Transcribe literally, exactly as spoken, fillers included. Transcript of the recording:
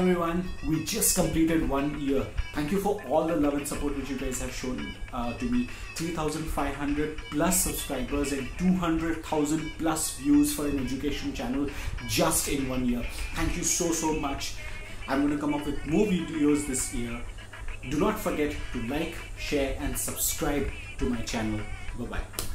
everyone, we just completed one year. Thank you for all the love and support which you guys have shown uh, to me. three thousand five hundred plus subscribers and two hundred thousand plus views for an education channel just in one year. Thank you so so much. I'm going to come up with more videos this year. Do not forget to like, share and subscribe to my channel. Bye bye.